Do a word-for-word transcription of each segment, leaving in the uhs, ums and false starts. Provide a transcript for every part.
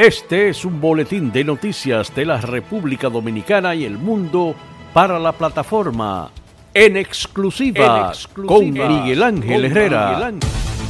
Este es un boletín de noticias de la República Dominicana y el mundo para la plataforma En Exclusiva, en exclusiva con Miguel Ángel con Herrera. Miguel Ángel.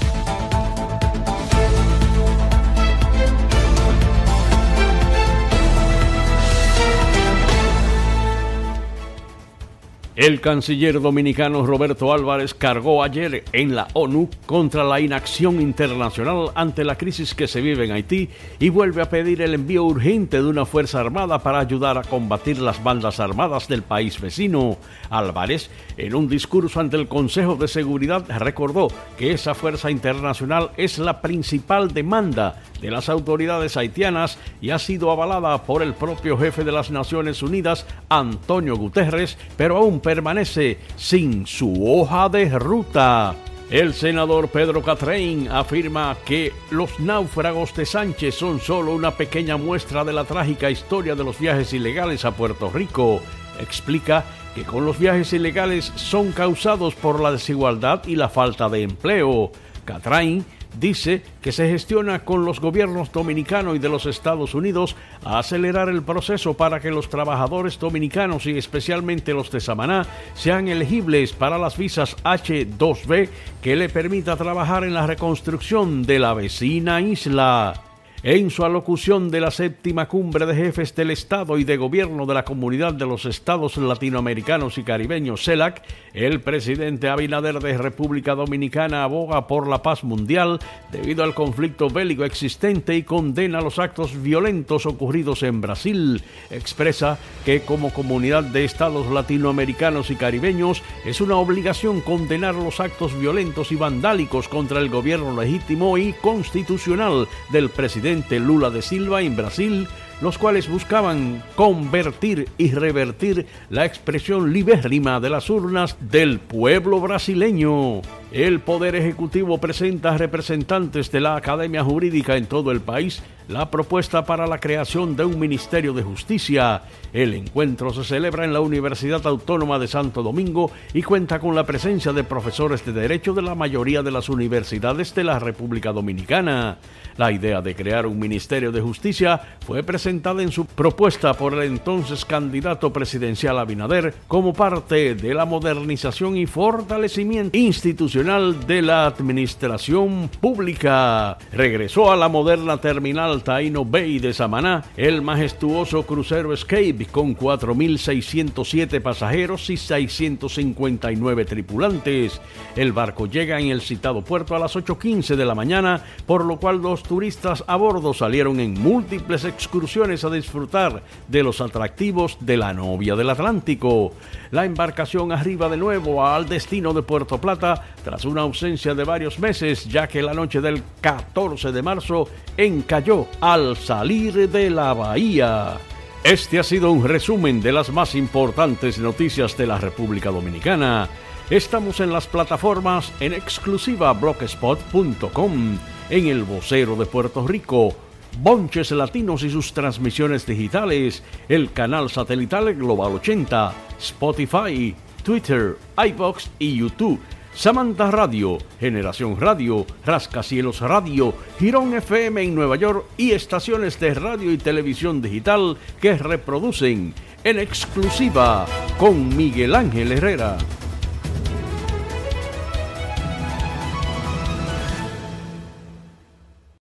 El canciller dominicano Roberto Álvarez cargó ayer en la ONU contra la inacción internacional ante la crisis que se vive en Haití y vuelve a pedir el envío urgente de una fuerza armada para ayudar a combatir las bandas armadas del país vecino. Álvarez, en un discurso ante el Consejo de Seguridad, recordó que esa fuerza internacional es la principal demanda de las autoridades haitianas y ha sido avalada por el propio jefe de las Naciones Unidas, Antonio Guterres, pero aún permanece sin su hoja de ruta. El senador Pedro Catrain afirma que los náufragos de Sánchez son solo una pequeña muestra de la trágica historia de los viajes ilegales a Puerto Rico. Explica que con los viajes ilegales son causados por la desigualdad y la falta de empleo. Catrain dice que se gestiona con los gobiernos dominicano y de los Estados Unidos a acelerar el proceso para que los trabajadores dominicanos y especialmente los de Samaná sean elegibles para las visas H dos B que le permita trabajar en la reconstrucción de la vecina isla. En su alocución de la séptima cumbre de jefes del Estado y de Gobierno de la Comunidad de los Estados Latinoamericanos y Caribeños, CELAC, el presidente Abinader de República Dominicana aboga por la paz mundial debido al conflicto bélico existente y condena los actos violentos ocurridos en Brasil. Expresa que como comunidad de estados latinoamericanos y caribeños es una obligación condenar los actos violentos y vandálicos contra el gobierno legítimo y constitucional del presidente Lula da Silva en Brasil, los cuales buscaban convertir y revertir la expresión libérrima de las urnas del pueblo brasileño. El Poder Ejecutivo presenta a representantes de la Academia Jurídica en todo el país la propuesta para la creación de un Ministerio de Justicia. El encuentro se celebra en la Universidad Autónoma de Santo Domingo y cuenta con la presencia de profesores de Derecho de la mayoría de las universidades de la República Dominicana. La idea de crear un Ministerio de Justicia fue presentada en su propuesta por el entonces candidato presidencial Abinader como parte de la modernización y fortalecimiento institucional de la administración pública. Regresó a la moderna terminal Taino Bay de Samaná el majestuoso crucero Escape con cuatro mil seiscientos siete pasajeros y seiscientos cincuenta y nueve tripulantes. El barco llega en el citado puerto a las ocho quince de la mañana, por lo cual los turistas a bordo salieron en múltiples excursiones a disfrutar de los atractivos de la novia del Atlántico. La embarcación arriba de nuevo al destino de Puerto Plata tras una ausencia de varios meses, ya que la noche del catorce de marzo encalló al salir de la bahía. Este ha sido un resumen de las más importantes noticias de la República Dominicana. Estamos en las plataformas En Exclusiva blogspot punto com, en El Vocero de Puerto Rico, Bonches Latinos y sus transmisiones digitales, el canal satelital Global ochenta, Spotify, Twitter, iVoox y YouTube, Samantha Radio, Generación Radio, Rascacielos Radio, Girón F M en Nueva York y estaciones de radio y televisión digital que reproducen En Exclusiva con Miguel Ángel Herrera.